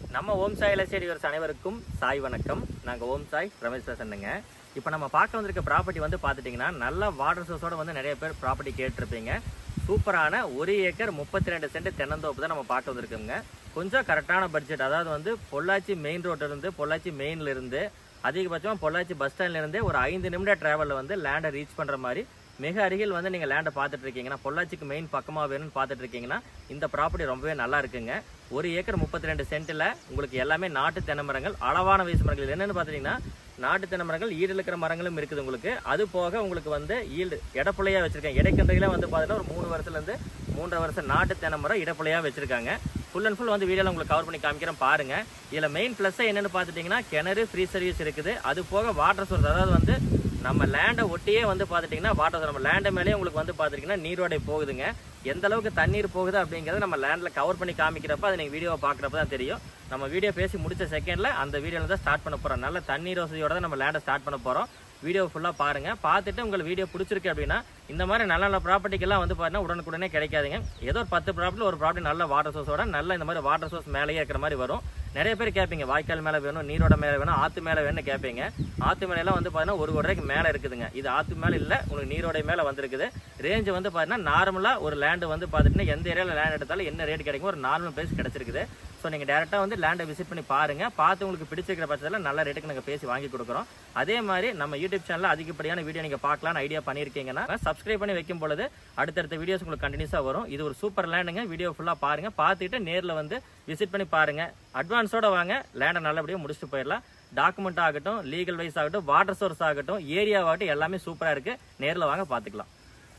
நம்ம ஓம் சாய் எலசேரி அனைவருக்கும் சாய் வணக்கம். நாங்கள் ஓம் சாய் ரமேஷ் பேசுறேங்க. இப்போ நம்ம பார்க்க வந்திருக்க ப்ராப்பர்ட்டி வந்து பார்த்துட்டிங்கன்னா நல்ல வாட்டர் சோர்ஸோட வந்து நிறைய பேர் ப்ராப்பர்ட்டி கேட்டிருப்பீங்க. சூப்பரான 1 ஏக்கர் 32 சென்ட் தென்னந்தோப்பு தான் நம்ம பார்க்க வந்திருக்கோங்க. கொஞ்சம் கரெக்டான பட்ஜெட், அதாவது வந்து பொள்ளாச்சி மெயின் ரோட்டிலிருந்து பொள்ளாச்சி மெயின்லேருந்து அதிகபட்சமாக பொள்ளாச்சி பஸ் ஸ்டாண்ட்லேருந்தே ஒரு 5 நிமிட ட்ராவலில் வந்து லேண்டை ரீச் பண்ணுற மாதிரி மிக அருகில் வந்து நீங்கள் லேண்டை பார்த்துட்டு இருக்கீங்கன்னா, பொள்ளாச்சிக்கு மெயின் பக்கமாக வேணும்னு பார்த்துட்டு இருக்கீங்கன்னா இந்த ப்ராப்பர்ட்டி ரொம்பவே நல்லா இருக்குங்க. 1 ஏக்கர் 32 சென்ட்டில் உங்களுக்கு எல்லாமே நாட்டு தென்னை மரங்கள், அளவான வயசு மரங்கள். என்னென்னு பார்த்துட்டிங்கன்னா நாட்டு தென்னை மரங்கள், ஈடு இருக்கிற மரங்களும் இருக்குது உங்களுக்கு. அது போக உங்களுக்கு வந்து ஈல்டு இடப்புலையாக வச்சுருக்கேன். இடைக்கன்றையில் வந்து பார்த்தீங்கன்னா ஒரு 3 வருஷத்துலேருந்து 3.5 வருஷம் நாட்டு தென்னை மரம் இடப்புலையாக வச்சுருக்காங்க. ஃபுல் அண்ட் ஃபுல் வந்து வீடியோவில் உங்களுக்கு கவர் பண்ணி காமிக்கிறேன் பாருங்கள். இதில் மெயின் ப்ளஸ்ஸை என்னென்னு பார்த்துட்டிங்கன்னா கிணறு ஃப்ரீ சர்வீஸ் இருக்குது. அது போக வாட்டர் சோர்ஸ், அதாவது வந்து நம்ம லேண்டை ஒட்டியே வந்து பார்த்துட்டிங்கன்னா வாட்டர், நம்ம லேண்டை மேலேயே உங்களுக்கு வந்து பார்த்துட்டிங்கன்னா நீரோடை போகுதுங்க. எந்த அளவுக்கு தண்ணீர் போகுது அப்படிங்கிறத நம்ம லேண்டில் கவர் பண்ணி காமிக்கிறப்ப அது நீங்கள் வீடியோவை பார்க்குறப்ப தான் தெரியும். நம்ம வீடியோ பேசி முடிச்ச செகண்டில் அந்த வீடியோவில் தான் ஸ்டார்ட் பண்ண போகிறோம். நல்ல தண்ணீர் வசதியோட தான் நம்ம லேண்டை ஸ்டார்ட் பண்ண போகிறோம். வீடியோ ஃபுல்லாக பாருங்கள். பார்த்துட்டு உங்களுக்கு வீடியோ பிடிச்சிருக்கு அப்படின்னா இந்த மாதிரி நல்ல நல்ல ப்ராப்பர்ட்டிக்கெல்லாம் வந்து பார்த்தீங்கன்னா உடனுக்குடனே கிடைக்காதுங்க. ஏதோ ஒரு 10 ப்ராப்பர்ட்டி ஒரு ப்ராப்பர்ட்டி நல்ல வாட்டர் சோர்ஸோட நல்ல இந்த மாதிரி வாட்டர் சோர்ஸ் மேலேயே இருக்கிற மாதிரி வரும். நிறைய பேர் கேட்பீங்க வாய்க்கால் மேலே வேணும், நீரோட மேலே வேணும், ஆற்று மேலே வேணும்னு கேட்பீங்க. ஆற்று மேலாம் வந்து பார்த்தீங்கன்னா 1 கோடி ரூபாய்க்கு மேலே இருக்குதுங்க. இது ஆற்று மேலே இல்லை, உங்களுக்கு நீரோட மேலே வந்துருக்குது. ரேஞ்சு வந்து பார்த்தீங்கன்னா நார்மலாக ஒரு லேண்டு வந்து பார்த்துட்டுன்னா எந்த ஏரியாவில் லேண்ட் எடுத்தாலும் என்ன ரேட் கிடைக்கும், ஒரு நார்மல் ப்ரைஸ் கிடச்சிருக்குது. ஸோ நீங்கள் டேரெக்டாக வந்து லேண்டை விசிட் பண்ணி பாருங்கள். பார்த்து உங்களுக்கு பிடிச்சிருக்கிற பட்சத்தில் நல்ல ரேட்டுக்கு நாங்கள் பேசி வாங்கி கொடுக்குறோம். அதே மாதிரி நம்ம யூடியூப் சேனலில் அதிகப்படியான வீடியோ நீங்கள் பார்க்கலான்னு ஐடியா பண்ணியிருக்கீங்கன்னா சப்ஸ்கிரைப் பண்ணி வைக்கும் பொழுது அடுத்தடுத்த வீடியோஸ் உங்களுக்கு கண்டினியூஸாக வரும். இது ஒரு சூப்பர் லேண்டுங்க. வீடியோ ஃபுல்லாக பாருங்கள். பார்த்துட்டு நேரில் வந்து விசிட் பண்ணி பாருங்கள். அட்வான்ஸோட வாங்க, லேண்டை நல்லபடியாக முடிச்சுட்டு போயிடலாம். டாக்குமெண்ட் ஆகட்டும், லீகல் வைஸ் ஆகட்டும், வாட்டர் சோர்ஸ் ஆகட்டும், ஏரியாவாகட்டும் எல்லாமே சூப்பராக இருக்குது. நேரில் வாங்க பார்த்துக்கலாம்.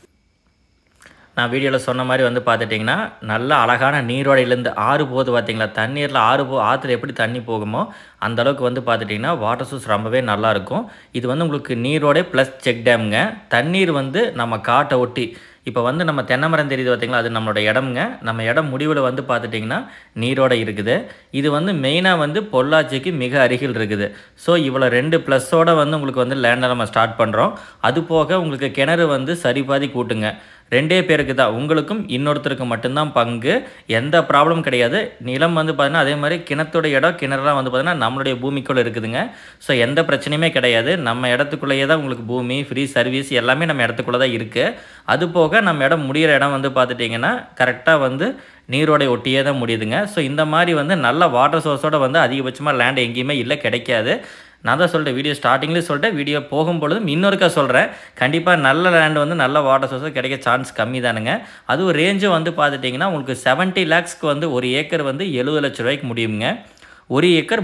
நான் வீடியோவில் சொன்ன மாதிரி வந்து பார்த்துட்டிங்கன்னா நல்ல அழகான நீரோடையிலேருந்து ஆறு போகுது பார்த்தீங்களா, தண்ணீரில் ஆற்றுல எப்படி தண்ணி போகுமோ அந்தளவுக்கு வந்து பார்த்துட்டிங்கன்னா வாட்டர் சோர்ஸ் ரொம்பவே நல்லாயிருக்கும். இது வந்து உங்களுக்கு நீரோடை ப்ளஸ் செக் டேமுங்க. தண்ணீர் வந்து நம்ம காட்டை ஒட்டி, இப்போ வந்து நம்ம தென்னை மரம் தெரியுது பார்த்தீங்களா, அது நம்மளோட இடம்ங்க. நம்ம இடம் முடிவில் வந்து பார்த்துட்டிங்கன்னா நீரோட இருக்குது. இது வந்து மெயினாக வந்து பொள்ளாச்சிக்கு மிக அருகில் இருக்குது. ஸோ இவ்வளோ 2 ப்ளஸ்ஸோடு வந்து உங்களுக்கு வந்து லேண்டை நம்ம ஸ்டார்ட் பண்ணுறோம். அது போக உங்களுக்கு கிணறு வந்து சரிபாதி கூட்டுங்க. 2 பேருக்கு தான், உங்களுக்கும் இன்னொருத்தருக்கு மட்டும்தான் பங்கு. எந்த ப்ராப்ளம் கிடையாது. நிலம் வந்து பார்த்தீங்கன்னா அதே மாதிரி கிணத்தோட இடம் கிணறுலாம் வந்து பார்த்தீங்கன்னா நம்மளுடைய பூமிக்குள்ளே இருக்குதுங்க. ஸோ எந்த பிரச்சனையுமே கிடையாது. நம்ம இடத்துக்குள்ளேயே தான் உங்களுக்கு பூமி, ஃப்ரீ சர்வீஸ் எல்லாமே நம்ம இடத்துக்குள்ளே தான் இருக்குது. அது போக நம்ம இடம் முடிகிற இடம் வந்து பார்த்துட்டிங்கன்னா கரெக்டாக வந்து நீரோடை ஒட்டியே தான் முடியுதுங்க. ஸோ இந்த மாதிரி வந்து நல்ல வாட்டர் சோர்ஸோடு வந்து அதிகபட்சமாக லேண்ட் எங்கேயுமே இல்லை, கிடைக்காது. நான் தான் சொல்லிட்டேன், வீடியோ ஸ்டார்டிங்லேயே சொல்லிட்டேன், வீடியோ போகும்பொழுதும் இன்னொருக்கா சொல்கிறேன். கண்டிப்பாக நல்ல லேண்டு வந்து நல்ல வாட்டர் சோர்ஸ் கிடைக்க சான்ஸ் கம்மி தானுங்க. அதுவும் ரேஞ்சும் வந்து பார்த்துட்டிங்கன்னா உங்களுக்கு 70 lakhsக்கு வந்து 1 ஏக்கர் வந்து 70 லட்ச ரூபாய்க்கு முடியுங்க. 1 ஏக்கர்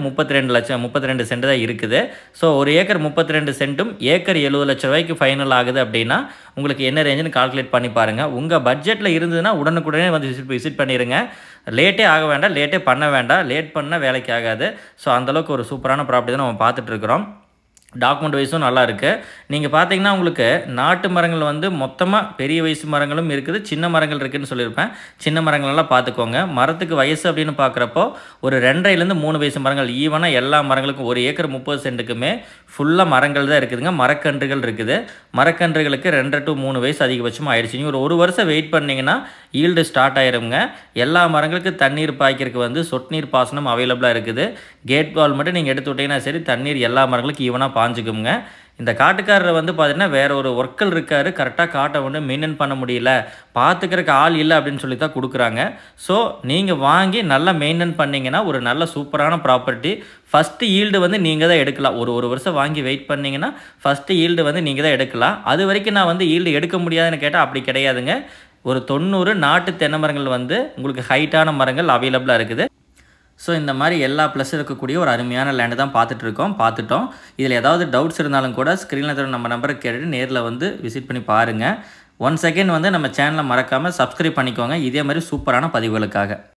32 சென்ட் தான் இருக்குது. ஸோ 1 ஏக்கர் 32 சென்ட்டும் ஏக்கர் 70 லட்ச ரூபாய்க்கு ஃபைனல் ஆகுது அப்படின்னா உங்களுக்கு என்ன ரேஞ்சுன்னு கால்குலேட் பண்ணி பாருங்கள். உங்கள் பட்ஜெட்டில் இருந்ததுன்னா உடனுக்குடனே வந்து விசிட் பண்ணிடுங்க. லேட்டே ஆக வேண்டாம், லேட்டே பண்ண வேண்டாம். லேட் பண்ணால் வேலைக்கு ஆகாது. ஸோ அந்தளவுக்கு ஒரு சூப்பரான ப்ராப்பர்ட்டி தான் நம்ம பார்த்துட்ருக்குறோம். டாக்குமெண்ட் வைஸும் நல்லா இருக்குது. நீங்கள் பார்த்தீங்கன்னா உங்களுக்கு நாட்டு மரங்கள் வந்து மொத்தமாக பெரிய வயசு மரங்களும் இருக்குது, சின்ன மரங்கள் இருக்குதுன்னு சொல்லியிருப்பேன். சின்ன மரங்களெல்லாம் பார்த்துக்கோங்க. மரத்துக்கு வயசு அப்படின்னு பார்க்குறப்போ ஒரு 2.5லேருந்து 3 வயசு மரங்கள் ஈவனாக எல்லா மரங்களுக்கும் 1 ஏக்கர் 30 சென்ட்டுக்குமே ஃபுல்லாக மரங்கள் தான் இருக்குதுங்க. மரக்கன்றுகள் இருக்குது. மரக்கன்றுகளுக்கு 2 to 3 வயசு அதிகபட்சமாக ஆயிடுச்சு. நீங்கள் ஒரு வருஷம் வெயிட் பண்ணிங்கன்னா ஈல்டு ஸ்டார்ட் ஆயிருங்க. எல்லா மரங்களுக்கும் தண்ணீர் பாய்க்கிறதுக்கு வந்து சொட்டு நீர் பாசனம் அவைலபிளாக இருக்குது. கேட் வால் மட்டும் நீங்கள் எடுத்து விட்டீங்கன்னா சரி, தண்ணீர் எல்லா மரங்களுக்கும் ஈவனாக பாஞ்சுக்குங்க. இந்த காட்டுக்காரர் வந்து பார்த்தீங்கன்னா வேறு ஒரு ஒர்க்கல் இருக்கார், கரெக்டாக காட்டை வந்து மெயின்டைன் பண்ண முடியல, பார்த்துக்கிறக்கு ஆள் இல்லை அப்படின்னு சொல்லி தான் கொடுக்குறாங்க. ஸோ நீங்கள் வாங்கி நல்லா மெயின்டைன் பண்ணிங்கன்னா ஒரு நல்ல சூப்பரான ப்ராப்பர்ட்டி. ஃபஸ்ட்டு ஈல்டு வந்து நீங்கள் தான் எடுக்கலாம். ஒரு வருஷம் வாங்கி வெயிட் பண்ணிங்கன்னா ஃபஸ்ட்டு ஈல்டு வந்து நீங்கள் தான் எடுக்கலாம். அது வரைக்கும் நான் வந்து ஈல்டு எடுக்க முடியாதுன்னு கேட்டால் அப்படி கிடையாதுங்க. ஒரு 90 நாட்டு தென்னை மரங்கள் வந்து உங்களுக்கு ஹைட்டான மரங்கள் அவைலபிளாக இருக்குது. ஸோ இந்த மாதிரி எல்லா ப்ளஸ் இருக்கக்கூடிய ஒரு அருமையான லேண்டு தான் பார்த்துட்டோம். இதில் ஏதாவது டவுட்ஸ் இருந்தாலும் கூட ஸ்க்ரீனில் நம்ம நம்பரை கேட்டுட்டு நேரில் வந்து விசிட் பண்ணி பாருங்கள். 1 செகண்ட் வந்து நம்ம சேனலை மறக்காமல் சப்ஸ்கிரைப் பண்ணிக்கோங்க இதே மாதிரி சூப்பரான பதிவுகளுக்காக.